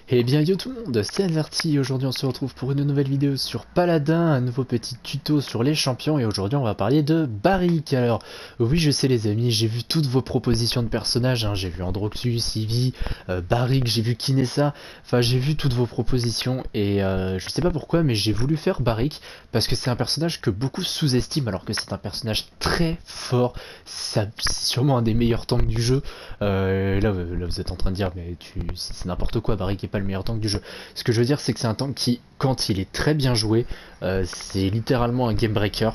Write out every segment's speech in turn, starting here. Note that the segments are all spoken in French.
Eh bien yo tout le monde, c'est Adverti, aujourd'hui on se retrouve pour une nouvelle vidéo sur Paladin, un nouveau petit tuto sur les champions et aujourd'hui on va parler de Barik. Alors oui je sais les amis, j'ai vu toutes vos propositions de personnages, hein. J'ai vu Androxus, Ivy, Barik, j'ai vu Kinessa, enfin j'ai vu toutes vos propositions et je sais pas pourquoi mais j'ai voulu faire Barik parce que c'est un personnage que beaucoup sous-estiment alors que c'est un personnage très fort, c'est sûrement un des meilleurs tanks du jeu. Là vous êtes en train de dire mais c'est n'importe quoi, Barik est pas le meilleur tank du jeu. Ce que je veux dire c'est que c'est un tank qui, quand il est très bien joué, c'est littéralement un game breaker.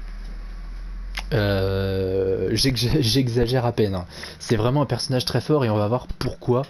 J'exagère à peine, hein. C'est vraiment un personnage très fort et on va voir pourquoi.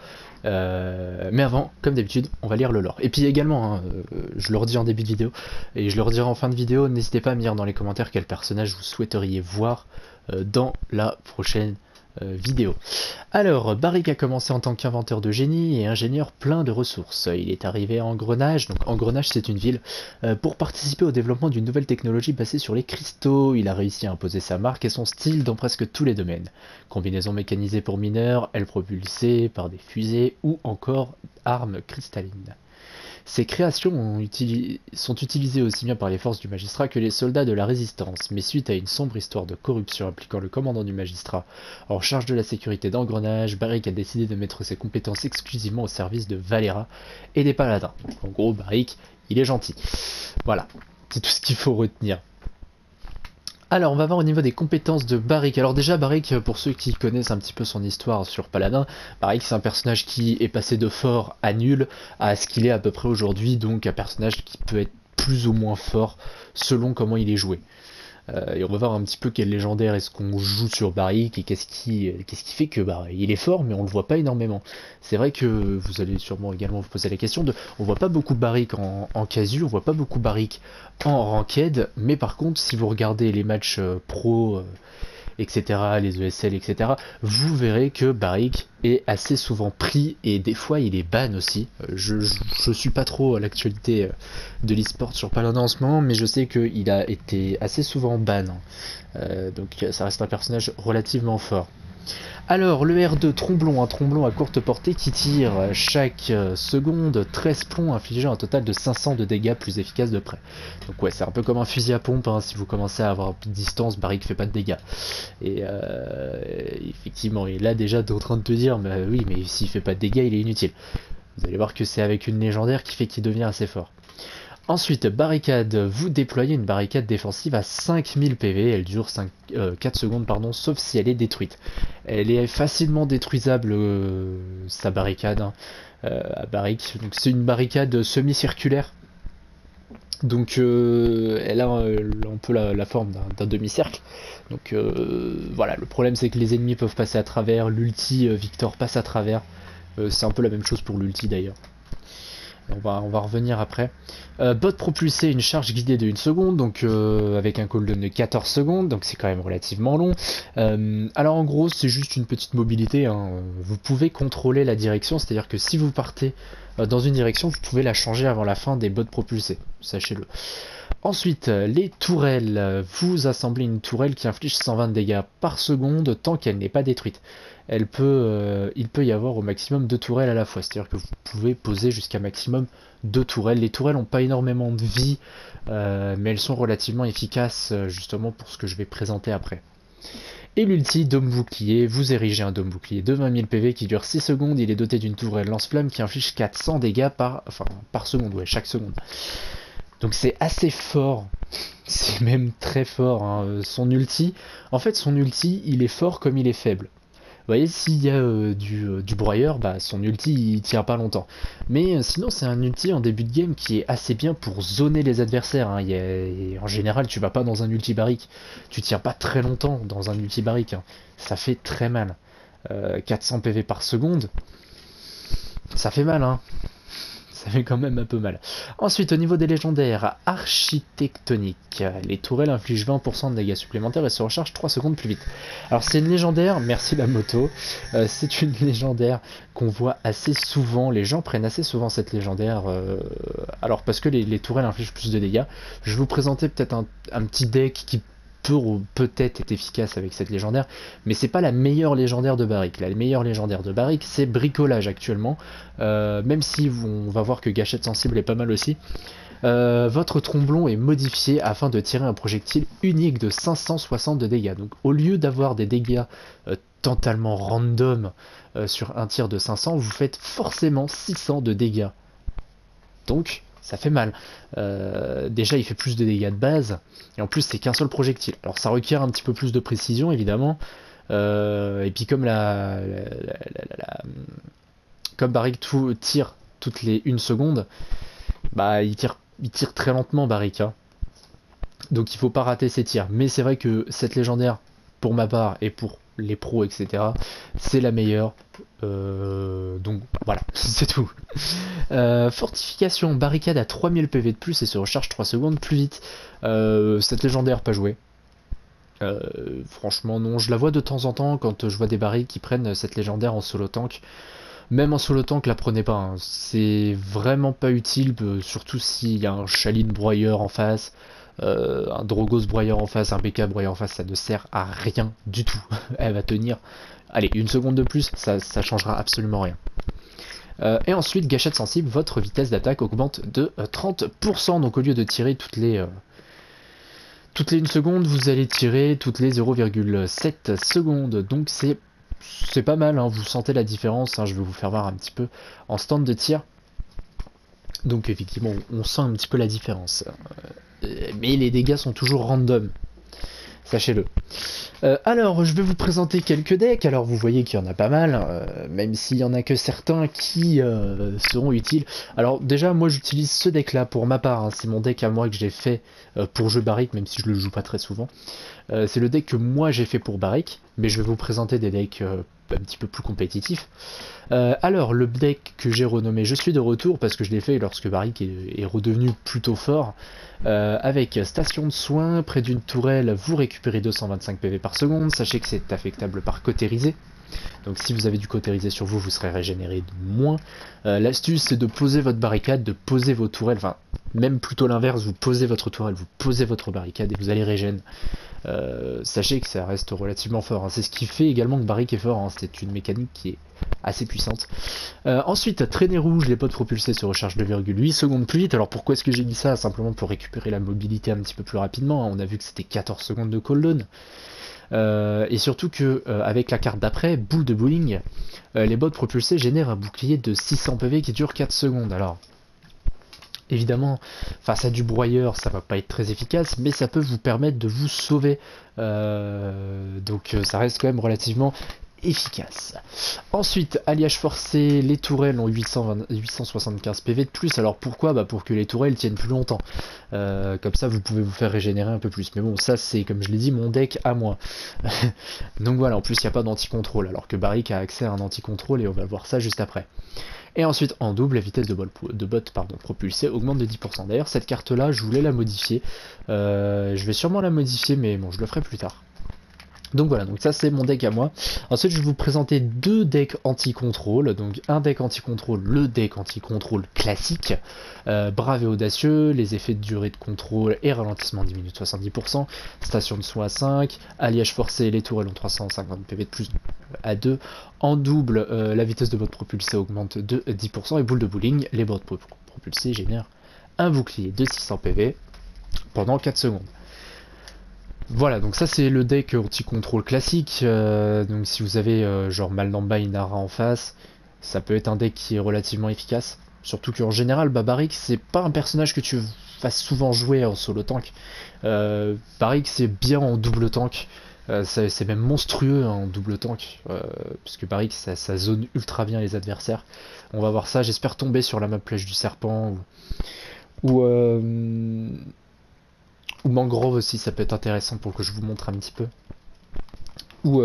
Mais avant, comme d'habitude, on va lire le lore. Et puis également, hein, je le redis en début de vidéo et je le redirai en fin de vidéo, n'hésitez pas à me dire dans les commentaires quel personnage vous souhaiteriez voir dans la prochaine vidéo. Alors, Barik a commencé en tant qu'inventeur de génie et ingénieur plein de ressources. Il est arrivé à Engrenage, donc Engrenage c'est une ville, pour participer au développement d'une nouvelle technologie basée sur les cristaux. Il a réussi à imposer sa marque et son style dans presque tous les domaines. Combinaisons mécanisées pour mineurs, ailes propulsées par des fusées ou encore armes cristallines. Ces créations sont utilisées aussi bien par les forces du magistrat que les soldats de la résistance, mais suite à une sombre histoire de corruption impliquant le commandant du magistrat en charge de la sécurité d'Engrenage, Barik a décidé de mettre ses compétences exclusivement au service de Valera et des paladins. En gros, Barik, il est gentil. Voilà, c'est tout ce qu'il faut retenir. Alors, on va voir au niveau des compétences de Barik. Alors déjà, Barik, pour ceux qui connaissent un petit peu son histoire sur Paladin, Barik c'est un personnage qui est passé de fort à nul à ce qu'il est à peu près aujourd'hui, donc un personnage qui peut être plus ou moins fort selon comment il est joué. Et on va voir un petit peu quel légendaire est-ce qu'on joue sur Barik et qu'est-ce qui fait que il est fort mais on le voit pas énormément. C'est vrai que vous allez sûrement également vous poser la question de on voit pas beaucoup Barik en casu, on voit pas beaucoup Barik en ranked, mais par contre si vous regardez les matchs pro etc., les ESL, etc., vous verrez que Barik est assez souvent pris et des fois il est ban aussi. Je suis pas trop à l'actualité de l'e-sport sur Paladin en ce moment, mais je sais qu'il a été assez souvent ban. Donc ça reste un personnage relativement fort. Alors, le R2 Tromblon, un tromblon à courte portée qui tire chaque seconde 13 plombs infligeant un total de 500 de dégâts plus efficaces de près. Donc ouais, c'est un peu comme un fusil à pompe, hein. Si vous commencez à avoir un peu de distance, Barik fait pas de dégâts. Et effectivement, il est là déjà en train de te dire, bah oui, mais s'il fait pas de dégâts, il est inutile. Vous allez voir que c'est avec une légendaire qui fait qu'il devient assez fort. Ensuite, barricade, vous déployez une barricade défensive à 5000 PV, elle dure 4 secondes, pardon, sauf si elle est détruite. Elle est facilement détruisable, sa barricade, hein, à Barik. Donc c'est une barricade semi-circulaire, donc elle a un peu la forme d'un demi-cercle. Donc voilà, le problème c'est que les ennemis peuvent passer à travers, l'ulti Victor passe à travers, c'est un peu la même chose pour l'ulti d'ailleurs. On va revenir après. Bot propulsé, une charge guidée de 1 seconde, donc avec un cooldown de 14 secondes, donc c'est quand même relativement long. Alors en gros, c'est juste une petite mobilité, hein. Vous pouvez contrôler la direction, c'est-à-dire que si vous partez dans une direction, vous pouvez la changer avant la fin des bots propulsés, sachez-le. Ensuite, les tourelles. Vous assemblez une tourelle qui inflige 120 dégâts par seconde tant qu'elle n'est pas détruite. Il peut y avoir au maximum 2 tourelles à la fois, c'est-à-dire que vous pouvez poser jusqu'à maximum 2 tourelles. Les tourelles n'ont pas énormément de vie, mais elles sont relativement efficaces justement pour ce que je vais présenter après. Et l'ulti, dôme bouclier, vous érigez un dôme bouclier de 20 000 PV qui dure 6 secondes, il est doté d'une tourelle lance-flamme qui inflige 400 dégâts par seconde, ouais, chaque seconde. Donc c'est assez fort, c'est même très fort, hein. Son ulti, il est fort comme il est faible. Vous voyez, s'il y a du broyeur, bah, son ulti il tient pas longtemps. Mais sinon c'est un ulti en début de game qui est assez bien pour zoner les adversaires, hein. En général tu vas pas dans un ulti Barik, tu tiens pas très longtemps dans un ulti Barik, hein. Ça fait très mal. 400 PV par seconde, ça fait mal, hein. Ça fait quand même un peu mal. Ensuite, au niveau des légendaires, architectonique. Les tourelles infligent 20% de dégâts supplémentaires et se rechargent 3 secondes plus vite. Alors c'est une légendaire, merci la moto, c'est une légendaire qu'on voit assez souvent, les gens prennent assez souvent cette légendaire, alors parce que les tourelles infligent plus de dégâts. Je vais vous présenter peut-être un petit deck qui peut-être être efficace avec cette légendaire, mais c'est pas la meilleure légendaire de Barik. La meilleure légendaire de Barik, c'est bricolage actuellement, même si on va voir que gâchette sensible est pas mal aussi. Votre tromblon est modifié afin de tirer un projectile unique de 560 de dégâts. Donc au lieu d'avoir des dégâts totalement random sur un tir de 500, vous faites forcément 600 de dégâts. Donc ça fait mal. Déjà il fait plus de dégâts de base, et en plus c'est qu'un seul projectile. Alors ça requiert un petit peu plus de précision évidemment, et puis comme comme Barik tire toutes les 1 seconde, bah il tire très lentement Barik, hein. Donc il faut pas rater ses tirs. Mais c'est vrai que cette légendaire, pour ma part et pour les pros, etc., c'est la meilleure. Donc voilà, c'est tout. Fortification, barricade à 3000 PV de plus et se recharge 3 secondes plus vite. Cette légendaire, pas jouée. Franchement non, je la vois de temps en temps quand je vois des barils qui prennent cette légendaire en solo tank. Même en solo tank, la prenez pas, hein. C'est vraiment pas utile, surtout s'il y a un Shaline broyeur en face, un Drogos broyeur en face, un BK broyeur en face, ça ne sert à rien du tout. Elle va tenir, allez, 1 seconde de plus, ça changera absolument rien. Et ensuite, gâchette sensible, votre vitesse d'attaque augmente de 30%, donc au lieu de tirer toutes les 1 seconde, vous allez tirer toutes les 0,7 secondes, donc c'est pas mal, hein, vous sentez la différence, hein, je vais vous faire voir un petit peu en stand de tir. Donc effectivement, on sent un petit peu la différence. Mais les dégâts sont toujours random, sachez-le. Alors, je vais vous présenter quelques decks. Alors, vous voyez qu'il y en a pas mal, même s'il y en a que certains qui seront utiles. Alors, déjà, moi, j'utilise ce deck-là pour ma part, hein. C'est mon deck à moi que j'ai fait pour jeu Barik, même si je le joue pas très souvent. C'est le deck que moi j'ai fait pour Barik, mais je vais vous présenter des decks un petit peu plus compétitifs. Alors, le deck que j'ai renommé Je suis de retour, parce que je l'ai fait lorsque Barik est redevenu plutôt fort, avec station de soins, près d'une tourelle, vous récupérez 225 PV par seconde. Sachez que c'est affectable par cautérisé. Donc si vous avez du cautérisé sur vous, vous serez régénéré de moins. L'astuce, c'est de poser votre barricade, de poser vos tourelles, enfin même plutôt l'inverse, vous posez votre tourelle, vous posez votre barricade et vous allez régénérer. Sachez que ça reste relativement fort, hein. C'est ce qui fait également que Barik est fort, hein. C'est une mécanique qui est assez puissante. Ensuite, traînée rouge, les potes propulsés se rechargent 2,8 secondes plus vite. Alors pourquoi est-ce que j'ai mis ça? Simplement pour récupérer la mobilité un petit peu plus rapidement, hein. On a vu que c'était 14 secondes de cooldown. Et surtout que avec la carte d'après, boule de bowling, les bots propulsés génèrent un bouclier de 600 PV qui dure 4 secondes. Alors évidemment, face à du broyeur, ça va pas être très efficace, mais ça peut vous permettre de vous sauver. Donc ça reste quand même relativement efficace. Ensuite, alliage forcé, les tourelles ont 875 PV de plus. Alors pourquoi? Bah pour que les tourelles tiennent plus longtemps. Comme ça, vous pouvez vous faire régénérer un peu plus. Mais bon, ça c'est, comme je l'ai dit, mon deck à moi. Donc voilà, en plus il n'y a pas d'anti-contrôle, alors que Barik a accès à un anti-contrôle et on va voir ça juste après. Et ensuite, en double, la vitesse de bot propulsé augmente de 10%. D'ailleurs, cette carte-là, je voulais la modifier. Je vais sûrement la modifier, mais bon, je le ferai plus tard. Donc voilà, donc ça c'est mon deck à moi. Ensuite je vais vous présenter 2 decks anti-contrôle. Donc un deck anti-contrôle, le deck anti-contrôle classique, brave et audacieux, les effets de durée de contrôle et ralentissement diminuent de 70%, station de soins à 5, alliage forcé, les tourelles ont 350 PV de plus à 2. En double, la vitesse de bot propulsé augmente de 10% et boule de bowling, les bots propulsés génèrent un bouclier de 600 PV pendant 4 secondes. Voilà, donc ça c'est le deck anti-contrôle classique. Donc si vous avez genre Malnamba Inara en face, ça peut être un deck qui est relativement efficace. Surtout qu'en général, Barik c'est pas un personnage que tu fasses souvent jouer en solo tank. Barik c'est bien en double tank. C'est même monstrueux, hein, en double tank, puisque Barik ça zone ultra bien les adversaires. On va voir ça, j'espère tomber sur la map Plage du Serpent ou Mangrove aussi, ça peut être intéressant pour que je vous montre un petit peu. Ou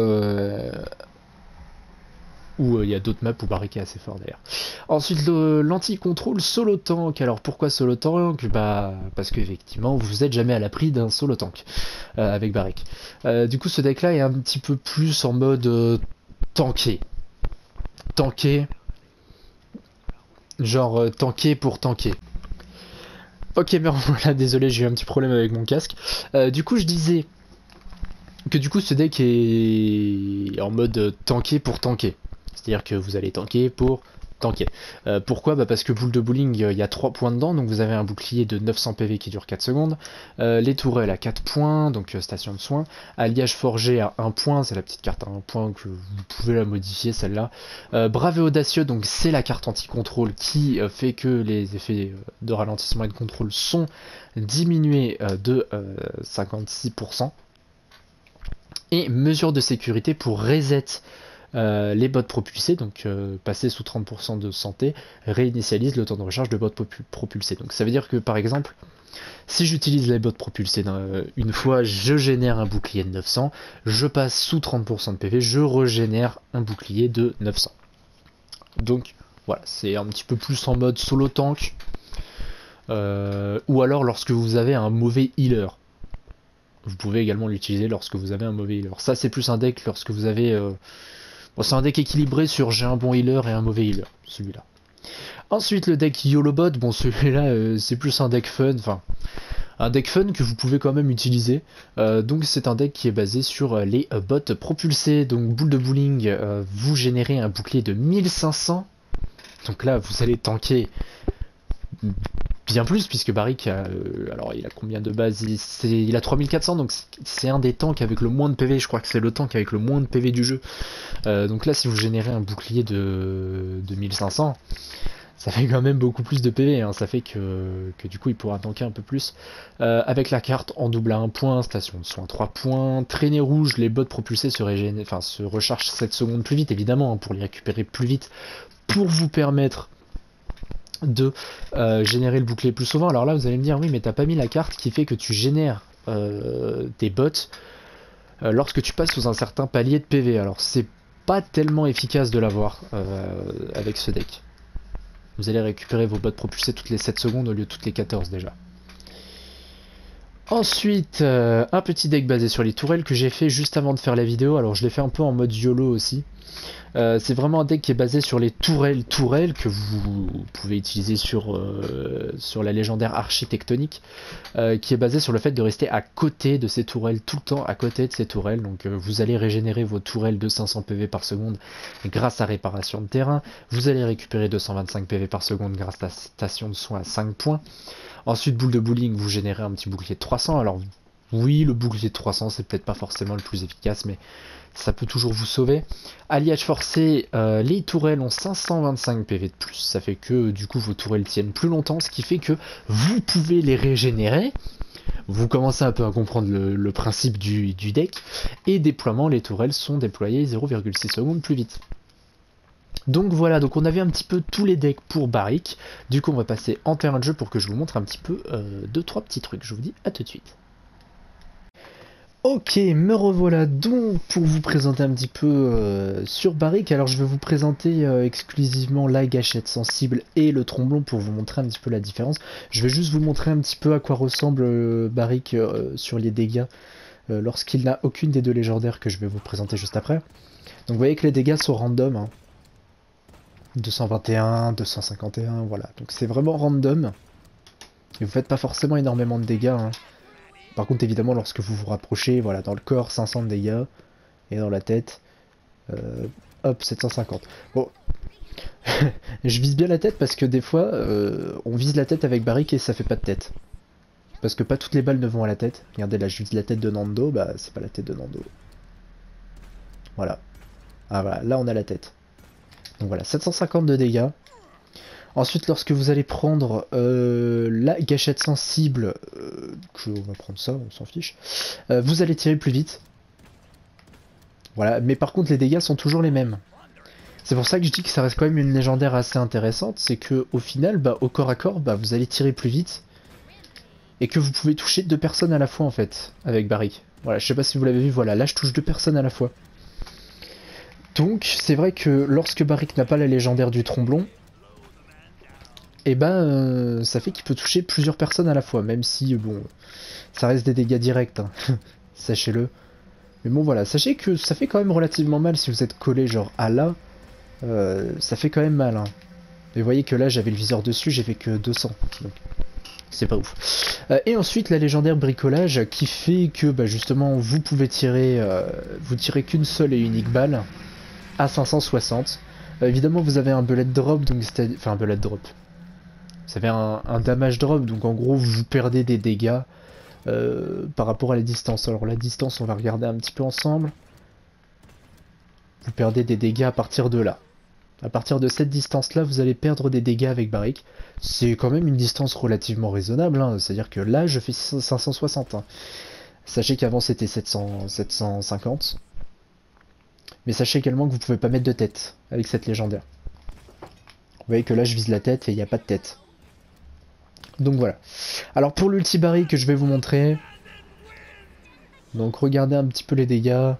il y a d'autres maps où Barik est assez fort d'ailleurs. Ensuite l'anti-contrôle solo tank. Alors pourquoi solo tank? Bah parce qu'effectivement vous êtes jamais à l'abri d'un solo tank avec Barik. Du coup ce deck là est un petit peu plus en mode tanké. Tanké. Genre tanké pour tanker. Ok, mais voilà, désolé, j'ai eu un petit problème avec mon casque. Du coup, je disais, que du coup ce deck est en mode tanker pour tanker. C'est-à-dire que vous allez tanker pour tanker. Pourquoi? Bah parce que boule de bowling, il y a 3 points dedans, donc vous avez un bouclier de 900 PV qui dure 4 secondes, les tourelles à 4 points, donc station de soins, alliage forgé à 1 point, c'est la petite carte à 1 point que vous pouvez la modifier celle-là, brave et audacieux, donc c'est la carte anti-contrôle qui fait que les effets de ralentissement et de contrôle sont diminués de 56%, et mesure de sécurité pour reset les bots propulsés, donc passer sous 30% de santé, réinitialise le temps de recharge de bots propulsés. Donc ça veut dire que par exemple, si j'utilise les bots propulsés une fois, je génère un bouclier de 900, je passe sous 30% de PV, je régénère un bouclier de 900. Donc voilà, c'est un petit peu plus en mode solo tank, ou alors lorsque vous avez un mauvais healer. Vous pouvez également l'utiliser lorsque vous avez un mauvais healer. Ça c'est plus un deck lorsque vous avez... Bon, c'est un deck équilibré sur j'ai un bon healer et un mauvais healer, celui-là. Ensuite le deck YOLOBOT, bon celui-là c'est plus un deck fun, enfin un deck fun que vous pouvez quand même utiliser. Donc c'est un deck qui est basé sur les bots propulsés. Donc boule de bowling, vous générez un bouclier de 1500. Donc là vous allez tanker bien plus, puisque Barik alors il a combien de base? Il a 3400, donc c'est un des tanks avec le moins de PV, je crois que c'est le tank avec le moins de PV du jeu. Donc là si vous générez un bouclier de 1500, ça fait quand même beaucoup plus de PV, hein. Ça fait que du coup il pourra tanker un peu plus. Avec la carte en double à 1 point, station de soins 3 points, traînée rouge, les bots propulsés se rechargent 7 secondes plus vite, évidemment, hein, pour les récupérer plus vite, pour vous permettre de générer le bouclier plus souvent. Alors là vous allez me dire oui mais t'as pas mis la carte qui fait que tu génères des bots lorsque tu passes sous un certain palier de PV. Alors c'est pas tellement efficace de l'avoir avec ce deck. Vous allez récupérer vos bots propulsés toutes les 7 secondes au lieu de toutes les 14 déjà. Ensuite, un petit deck basé sur les tourelles que j'ai fait juste avant de faire la vidéo. Alors je l'ai fait un peu en mode YOLO aussi. C'est vraiment un deck qui est basé sur les tourelles que vous pouvez utiliser sur la légendaire architectonique, qui est basé sur le fait de rester à côté de ces tourelles, tout le temps à côté de ces tourelles. Donc vous allez régénérer vos tourelles de 500 PV par seconde grâce à réparation de terrain, vous allez récupérer 225 PV par seconde grâce à station de soins à 5 points. Ensuite boule de bowling, vous générez un petit bouclier de 300, alors oui le bouclier de 300 c'est peut-être pas forcément le plus efficace mais ça peut toujours vous sauver. Alliage forcé, les tourelles ont 525 PV de plus, ça fait que du coup vos tourelles tiennent plus longtemps, ce qui fait que vous pouvez les régénérer. Vous commencez un peu à comprendre le principe du deck, et déploiement, les tourelles sont déployées 0,6 secondes plus vite. Donc voilà, donc on avait un petit peu tous les decks pour Barik. Du coup on va passer en terrain de jeu pour que je vous montre un petit peu 2-3 petits trucs. Je vous dis à tout de suite. Ok, me revoilà donc pour vous présenter un petit peu sur Barik. Alors je vais vous présenter exclusivement la gâchette sensible et le tromblon pour vous montrer un petit peu la différence. Je vais juste vous montrer un petit peu à quoi ressemble Barik sur les dégâts lorsqu'il n'a aucune des deux légendaires que je vais vous présenter juste après. Donc vous voyez que les dégâts sont random, hein. 221, 251, voilà. Donc c'est vraiment random. Et vous faites pas forcément énormément de dégâts, hein. Par contre, évidemment, lorsque vous vous rapprochez, voilà, dans le corps, 500 de dégâts. Et dans la tête, hop, 750. Bon, je vise bien la tête parce que des fois, on vise la tête avec Barik et ça fait pas de tête. Parce que pas toutes les balles ne vont à la tête. Regardez, là, je vise la tête de Nando, bah, c'est pas la tête de Nando. Voilà. Ah, voilà, là, on a la tête. Donc voilà, 750 de dégâts. Ensuite, lorsque vous allez prendre la gâchette sensible, on va prendre ça, on s'en fiche, vous allez tirer plus vite. Voilà, mais par contre les dégâts sont toujours les mêmes. C'est pour ça que je dis que ça reste quand même une légendaire assez intéressante, c'est que au final, bah, au corps à corps, bah, vous allez tirer plus vite. Et que vous pouvez toucher 2 personnes à la fois en fait, avec Barik. Voilà, je sais pas si vous l'avez vu, voilà, là je touche 2 personnes à la fois. Donc c'est vrai que lorsque Barik n'a pas la légendaire du tromblon, et ben ça fait qu'il peut toucher plusieurs personnes à la fois, même si bon, ça reste des dégâts directs, hein. Sachez-le. Mais bon voilà, sachez que ça fait quand même relativement mal si vous êtes collé genre à là, ça fait quand même mal, hein. Et vous voyez que là j'avais le viseur dessus, j'ai fait que 200. Donc C'est pas ouf. Et ensuite la légendaire bricolage qui fait que bah, justement vous pouvez tirer, vous tirez qu'une seule et unique balle à 560. Évidemment vous avez un bullet drop, donc enfin un bullet drop. Vous avez un damage drop, donc en gros vous perdez des dégâts par rapport à la distance. Alors la distance on va regarder un petit peu ensemble. Vous perdez des dégâts à partir de là. À partir de cette distance-là, vous allez perdre des dégâts avec Barrick. C'est quand même une distance relativement raisonnable, hein. C'est-à-dire que là, je fais 560. Hein. Sachez qu'avant, c'était 750. Mais sachez également que vous pouvez pas mettre de tête avec cette légendaire. Vous voyez que là, je vise la tête et il n'y a pas de tête. Donc voilà. Alors pour l'ulti Barrick que je vais vous montrer. Donc regardez un petit peu les dégâts.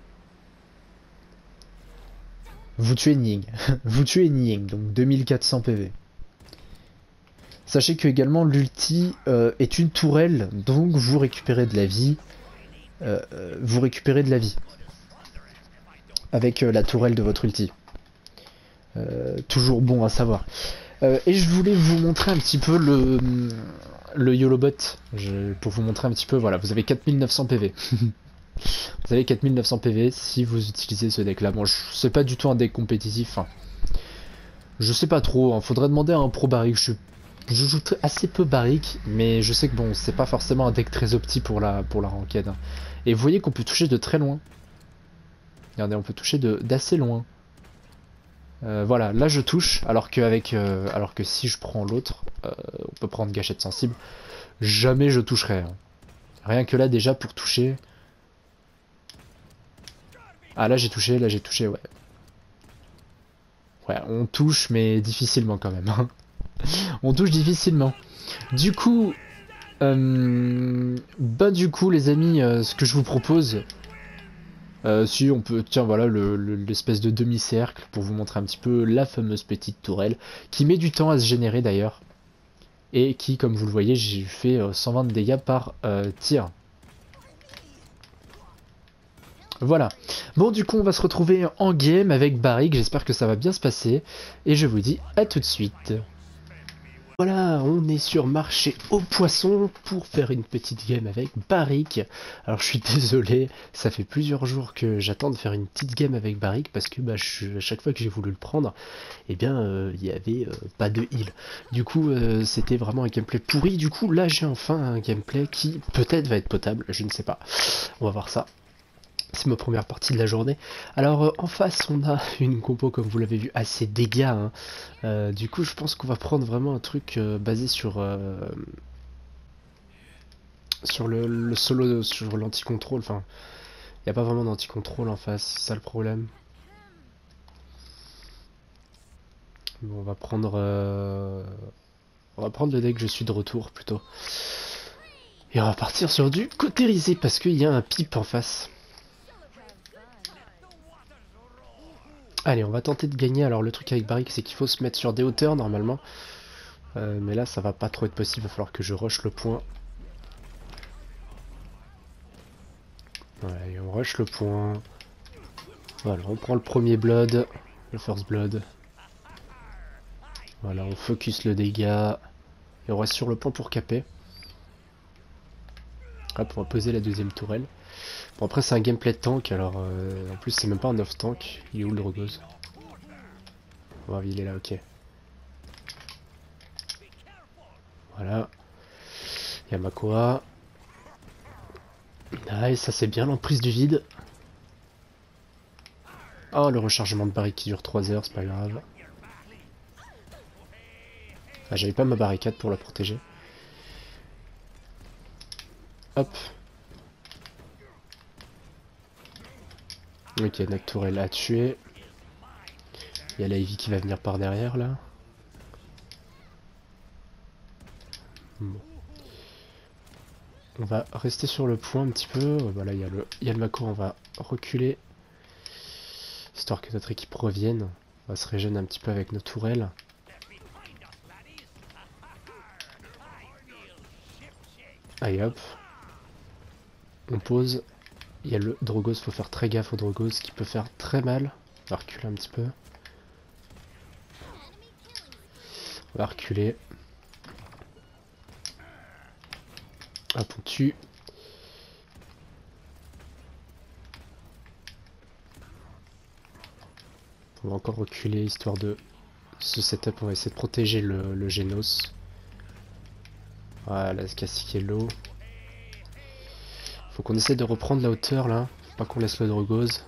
Vous tuez Nying. Vous tuez Nying, donc 2400 PV. Sachez que également l'ulti est une tourelle, donc vous récupérez de la vie. Vous récupérez de la vie. Avec la tourelle de votre ulti. Toujours bon à savoir. Et je voulais vous montrer un petit peu le YOLOBot. Pour vous montrer un petit peu, voilà, vous avez 4900 PV. Vous avez 4900 PV si vous utilisez ce deck là. Bon, c'est pas du tout un deck compétitif. Hein. Je sais pas trop, hein. Faudrait demander à un pro Barrick. Je joue assez peu Barrick, mais je sais que bon, c'est pas forcément un deck très opti pour la ranked. Hein. Et vous voyez qu'on peut toucher de très loin. Regardez, on peut toucher d'assez loin. Voilà, là je touche, alors que si je prends l'autre, on peut prendre gâchette sensible. Jamais je toucherai. Hein. Rien que là déjà pour toucher. Ah là j'ai touché, ouais. Ouais, on touche mais difficilement quand même. Hein. On touche difficilement. Du coup, du coup les amis, ce que je vous propose, si on peut, tiens voilà l'espèce de demi-cercle pour vous montrer un petit peu la fameuse petite tourelle qui met du temps à se générer d'ailleurs et qui, comme vous le voyez, j'ai fait 120 de dégâts par tir. Voilà. Bon, du coup, on va se retrouver en game avec Barrick. J'espère que ça va bien se passer. Et je vous dis à tout de suite. Voilà, on est sur marché aux poissons pour faire une petite game avec Barrick. Alors je suis désolé, ça fait plusieurs jours que j'attends de faire une petite game avec Barrick parce que bah, à chaque fois que j'ai voulu le prendre, eh bien il y avait pas de heal. Du coup c'était vraiment un gameplay pourri. Du coup là j'ai enfin un gameplay qui peut-être va être potable, je ne sais pas. On va voir ça. C'est ma première partie de la journée. Alors en face on a une compo comme vous l'avez vu assez dégâts. Hein. Du coup je pense qu'on va prendre vraiment un truc basé sur le solo, sur l'anti-contrôle. Enfin, il n'y a pas vraiment d'anti-contrôle en face, c'est ça le problème. Bon, on va prendre le deck je suis de retour plutôt. Et on va partir sur du cautérisé parce qu'il y a un pipe en face. Allez, on va tenter de gagner. Alors le truc avec Barrick, c'est qu'il faut se mettre sur des hauteurs normalement. Mais là, ça va pas trop être possible. Il va falloir que je rush le point. Voilà, et on rush le point. Voilà, on prend le premier blood. Le first blood. Voilà, on focus le dégât. Et on reste sur le point pour caper. Hop, on va poser la deuxième tourelle. Bon, après, c'est un gameplay de tank. Alors, en plus, c'est même pas un off-tank. Il est où le Drogos? Oh, il est là, ok. Voilà. Yamakoa. Nice, ça c'est bien l'emprise du vide. Oh, le rechargement de barricade qui dure 3 heures, c'est pas grave. Ah, j'avais pas ma barricade pour la protéger. Hop. Ok, notre tourelle à tuer. Il y a la Ivy qui va venir par derrière là. Bon. On va rester sur le point un petit peu. Voilà, il y a le Mako, on va reculer. Histoire que notre équipe revienne. On va se régénérer un petit peu avec nos tourelles. Allez hop. On pose. Il y a le Drogos, faut faire très gaffe au Drogos qui peut faire très mal. On va reculer un petit peu. On va reculer. Hop, on tue. On va encore reculer histoire de ce setup. On va essayer de protéger le Genos. Voilà, ce cacique l'eau. Faut qu'on essaie de reprendre la hauteur là. Faut pas qu'on laisse le Drogose.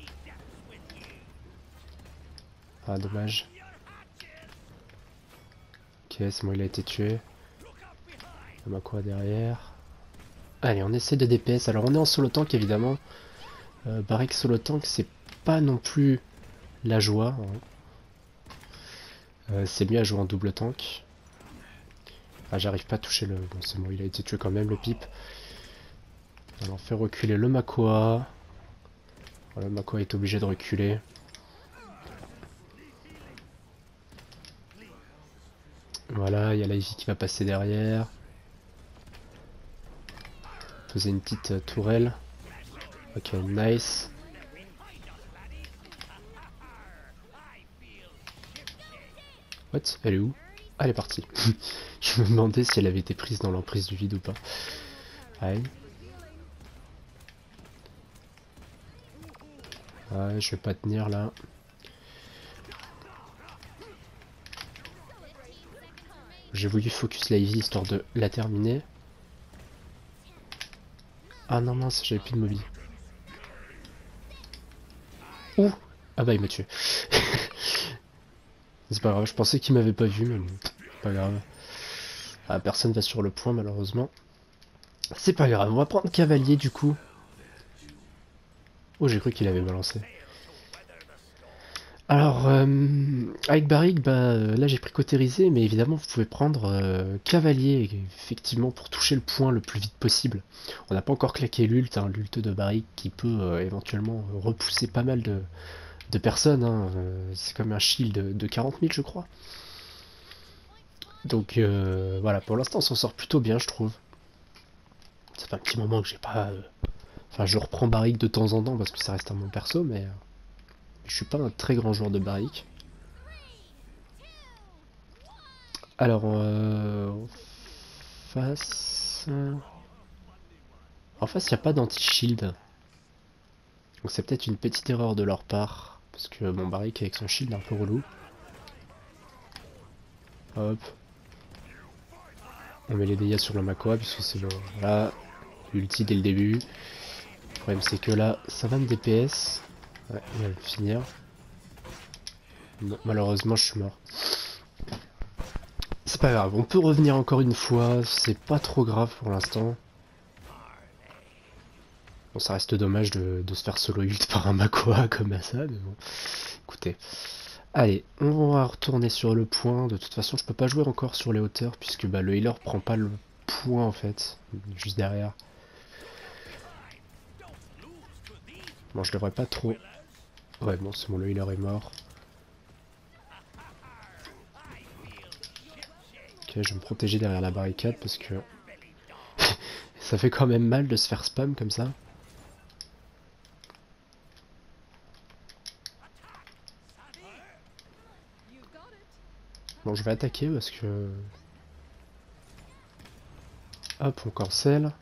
Ah, dommage. Ok, c'est bon, il a été tué. On a quoi derrière? Allez, on essaie de DPS. Alors, on est en solo tank évidemment. Barik solo tank, c'est pas non plus la joie. C'est mieux à jouer en double tank. Ah, j'arrive pas à toucher le... Bon, c'est bon, il a été tué quand même, le pipe. Alors, on fait reculer le Makoa. Voilà, le Makoa est obligé de reculer. Voilà, il y a la Ivy qui va passer derrière. Poser une petite tourelle. Ok, nice. What? Elle est où? Ah, elle est partie. Je me demandais si elle avait été prise dans l'emprise du vide ou pas. Aïe. Ouais, je vais pas tenir là. J'ai voulu focus la Ivy histoire de la terminer. Ah non mince, j'avais plus de mobile. Ouh! Ah bah il m'a tué. C'est pas grave, je pensais qu'il m'avait pas vu, mais bon, pas grave. Ah, personne va sur le point malheureusement. C'est pas grave, on va prendre cavalier du coup. Oh, j'ai cru qu'il avait balancé. Alors, avec Barik, bah, là j'ai pris cautérisé, mais évidemment vous pouvez prendre cavalier, effectivement, pour toucher le point le plus vite possible. On n'a pas encore claqué l'ult, hein, l'ult de Barik qui peut éventuellement repousser pas mal de personnes. Hein, c'est comme un shield de 40 000 je crois. Donc voilà, pour l'instant on s'en sort plutôt bien je trouve. Ça fait un petit moment que j'ai pas... Enfin je reprends Barik de temps en temps parce que ça reste un bon perso, mais... Je suis pas un très grand joueur de Barik. Alors, en face... En face, il n'y a pas d'anti-shield. Donc c'est peut-être une petite erreur de leur part. Parce que mon Barik avec son shield est un peu relou. Hop. On met les dégâts sur le Makoa puisque c'est le... Voilà. Ulti dès le début. Le problème c'est que là, ça va me DPS. Ouais, il va le finir. Non, malheureusement, je suis mort. C'est pas grave, on peut revenir encore une fois, c'est pas trop grave pour l'instant. Bon, ça reste dommage de se faire solo ult par un Makoa comme ça, mais bon. Écoutez. Allez, on va retourner sur le point. De toute façon, je peux pas jouer encore sur les hauteurs, puisque bah, le healer prend pas le point en fait, juste derrière. Bon, je devrais pas trop... Ouais, bon, c'est bon, le healer est mort. Ok, je vais me protéger derrière la barricade, parce que... ça fait quand même mal de se faire spam comme ça. Bon, je vais attaquer parce que... Hop, on cancel.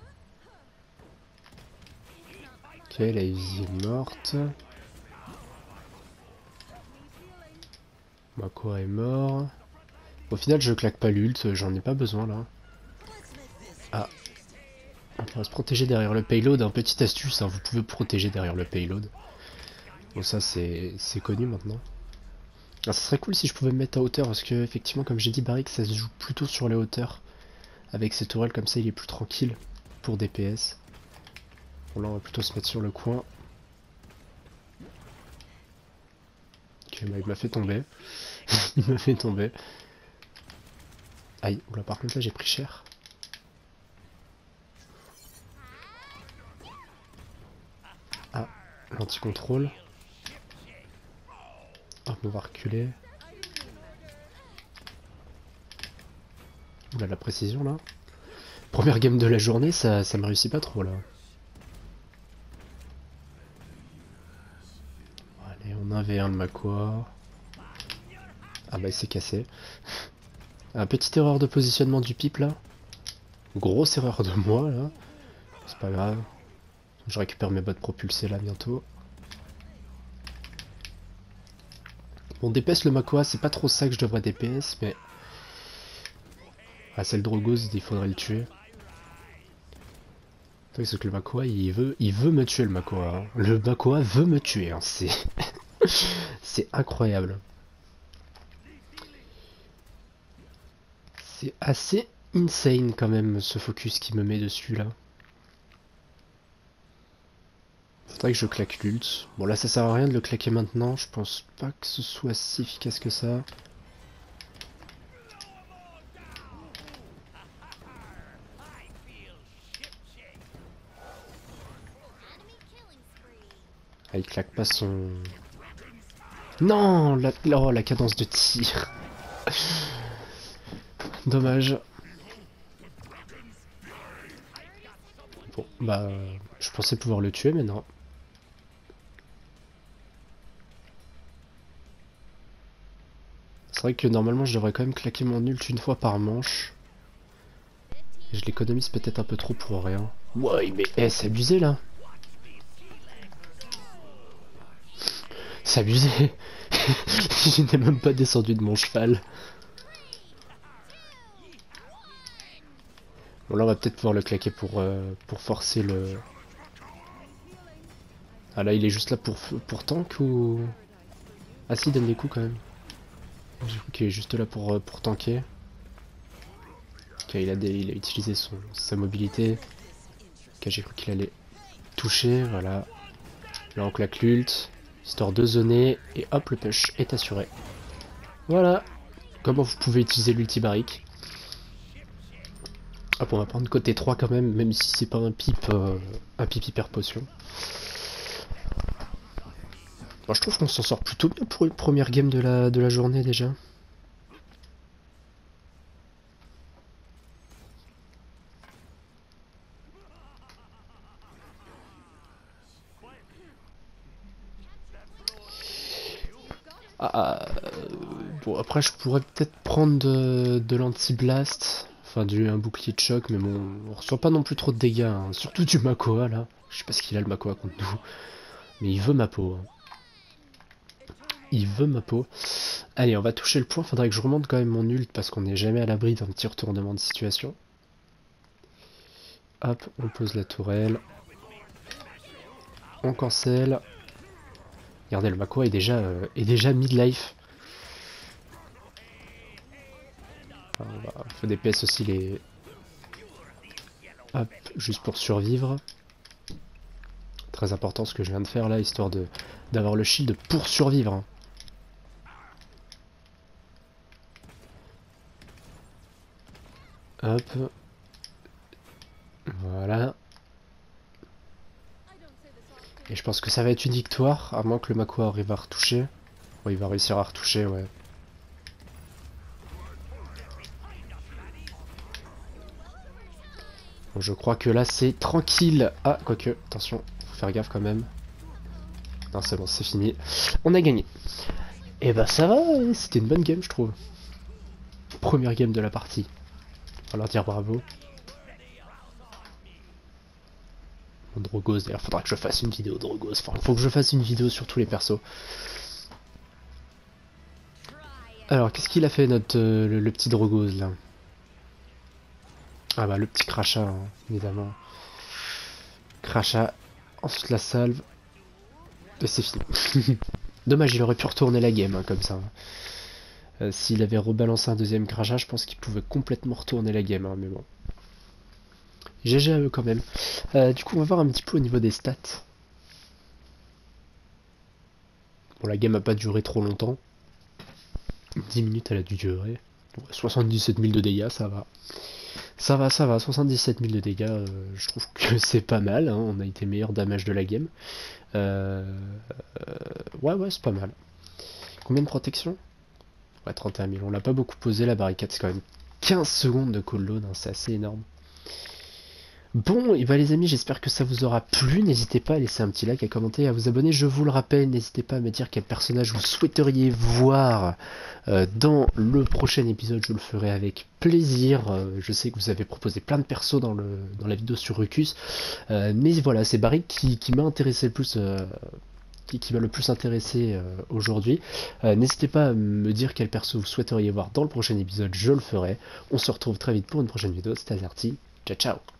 Ok, la Ivy est morte. Makoa est mort. Au final, je claque pas l'ult, j'en ai pas besoin là. Ah. On va se protéger derrière le payload. Un petite astuce, hein, vous pouvez protéger derrière le payload. Bon, ça c'est connu maintenant. Alors, ça serait cool si je pouvais me mettre à hauteur parce que, effectivement, comme j'ai dit, Barik ça se joue plutôt sur les hauteurs. Avec ses tourelles, comme ça il est plus tranquille pour DPS. Bon, là on va plutôt se mettre sur le coin. Ok, bah, il m'a fait tomber. Il m'a fait tomber. Aïe, oula, par contre là j'ai pris cher. Ah, l'anti-contrôle. Hop, on va reculer. Oula, la précision là. Première game de la journée, ça me réussit pas trop là. Allez, on a un V1 de Makoa. Ah bah il s'est cassé. Petite erreur de positionnement du pipe là. Grosse erreur de moi là. C'est pas grave. Je récupère mes bottes propulsées là bientôt. Bon, DPS le Makoa, c'est pas trop ça que je devrais DPS, mais... Ah, c'est le Drogos, il faudrait le tuer. C'est que le Makoa, il veut me tuer le Makoa. Hein. Le Makoa veut me tuer, hein. C'est... c'est incroyable. C'est assez insane quand même ce focus qui me met dessus là. Faudrait que je claque l'ult. Bon là ça sert à rien de le claquer maintenant, je pense pas que ce soit si efficace que ça. Ah il claque pas son... Non oh, la cadence de tir. Dommage. Bon bah je pensais pouvoir le tuer mais non. C'est vrai que normalement je devrais quand même claquer mon ult une fois par manche. Et je l'économise peut-être un peu trop pour rien. Ouais mais c'est abusé là. C'est abusé. Je n'ai même pas descendu de mon cheval. Bon là on va peut-être pouvoir le claquer pour forcer le... Ah là il est juste là pour tank ou... Ah si il donne des coups quand même. J'ai cru qu'il est juste là pour tanker. Ok il a utilisé sa mobilité. Ok j'ai cru qu'il allait toucher, voilà. Là on claque l'ult, histoire de zoner, et hop le push est assuré. Voilà comment vous pouvez utiliser l'ulti-barrique. Hop on va prendre côté 3 quand même si c'est pas un pipe hyper potion. Bon, je trouve qu'on s'en sort plutôt bien pour une première game de la journée déjà. Bon après je pourrais peut-être prendre de l'anti-blast, enfin un bouclier de choc, mais bon, on reçoit pas non plus trop de dégâts, hein. Surtout du Makoa là. Je sais pas ce qu'il a le Makoa contre nous, mais il veut ma peau. Hein. Il veut ma peau. Allez, on va toucher le point, faudrait que je remonte quand même mon ult parce qu'on n'est jamais à l'abri d'un petit retournement de situation. Hop, on pose la tourelle. On cancel. Regardez, le Makoa est déjà mid-life. Faut DPS aussi les... Hop, juste pour survivre. Très important ce que je viens de faire là, histoire d'avoir le shield pour survivre. Hein. Hop. Voilà. Et je pense que ça va être une victoire, à moins que le Makoa arrive à retoucher. Ouais, il va réussir à retoucher, ouais. Bon, je crois que là c'est tranquille. Ah, quoique, attention, faut faire gaffe quand même. Non, c'est bon, c'est fini. On a gagné. Et bah ça va, c'était une bonne game, je trouve. Première game de la partie. On va leur dire bravo. Mon Drogos, d'ailleurs, faudra que je fasse une vidéo Drogos. Enfin, faut que je fasse une vidéo sur tous les persos. Alors, qu'est-ce qu'il a fait, notre le petit Drogos, là? Ah bah, le petit crachat, hein, évidemment. Crachat, ensuite la salve. Et c'est fini. Dommage, il aurait pu retourner la game, hein, comme ça. S'il avait rebalancé un deuxième crachat, je pense qu'il pouvait complètement retourner la game, hein, mais bon. GG à eux quand même. Du coup, on va voir un petit peu au niveau des stats. Bon, la game a pas duré trop longtemps. 10 minutes elle a dû durer. 77 000 de dégâts, ça va. Ça va, 77 000 de dégâts, je trouve que c'est pas mal. Hein. On a été meilleur damage de la game. Ouais, c'est pas mal. Combien de protection? Ouais, 31 000. On l'a pas beaucoup posé la barricade, c'est quand même 15 secondes de cooldown, hein, c'est assez énorme. Bon, et bah les amis, j'espère que ça vous aura plu. N'hésitez pas à laisser un petit like, à commenter, à vous abonner. Je vous le rappelle, n'hésitez pas à me dire quel personnage vous souhaiteriez voir dans le prochain épisode. Je le ferai avec plaisir. Je sais que vous avez proposé plein de persos dans la vidéo sur Rucus. Mais voilà, c'est Barry qui m'a intéressé le plus. Qui m'a le plus intéressé aujourd'hui. N'hésitez pas à me dire quel perso vous souhaiteriez voir dans le prochain épisode, je le ferai. On se retrouve très vite pour une prochaine vidéo. C'était Azerty. Ciao ciao.